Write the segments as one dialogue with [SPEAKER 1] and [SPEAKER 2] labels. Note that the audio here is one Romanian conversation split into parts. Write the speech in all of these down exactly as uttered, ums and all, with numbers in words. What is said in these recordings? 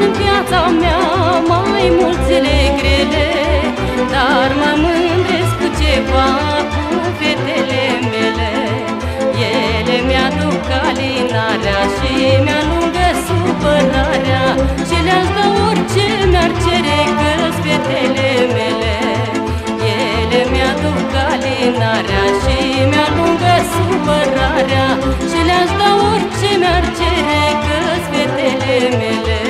[SPEAKER 1] în viața mea mai mult zile grele, dar mă mândresc cu ceva, cu fetele mele. Ele mi-aduc alinarea și mi-alungă supărarea, și le-aș da orice mi-ar cere, că-s fetele mele. Ele mi-aduc alinarea și mi-alungă supărarea, și le-aș da orice mi-ar cere, că-s fetele mele.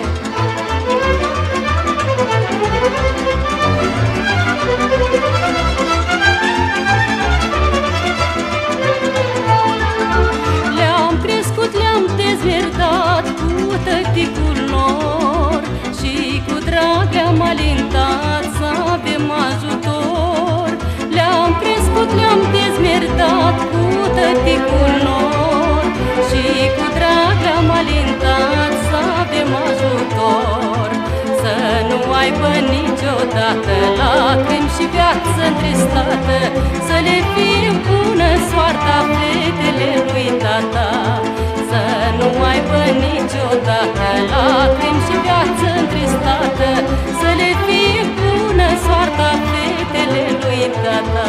[SPEAKER 1] Le-am crescut, le-am dezmerdat cu tăticul lor, și cu drag le-am alintat să avem ajutor. Le-am crescut, le-am dezmerdat cu tăticul lor, și cu drag le-am alintat să avem ajutor. Să nu aibă niciodată lacrimi și viață întristată, să le fie bună soarta fetele lui tata. Să nu aibă niciodată lacrimi și viață întristată, să le fie bună soarta fetele lui tata.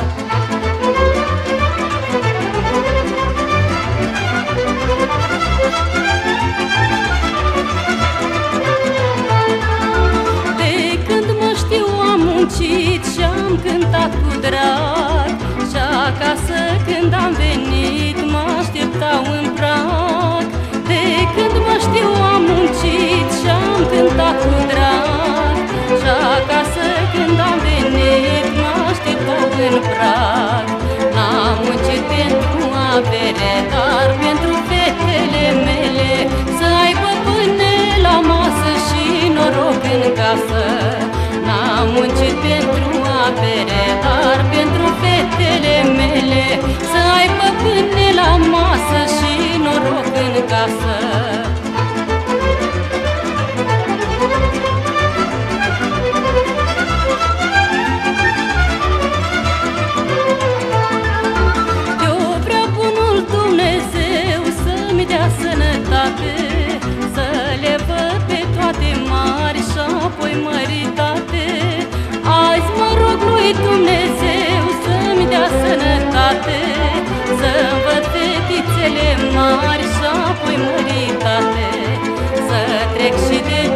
[SPEAKER 1] Și-am cântat cu drag, și acasă când am venit mă așteptau în prag. De când mă știu am muncit și-am cântat cu drag, și acasă când am venit mă așteptau în prag. N-am muncit pentru avere, dar pentru fetele mele, să aibă pâine la masă și noroc în casă. N-am muncit pentru avere, dar pentru fetele mele, să aibă pâine la masă și noroc în casă. De-o vrea bunul Dumnezeu să-mi dea sănătate, să le văd pe toate mari și apoi măritate. Azi mă rog lui Dumnezeu să-mi dea sănătate, să-mi văd fetițele mari și apoi măritate, să trec și de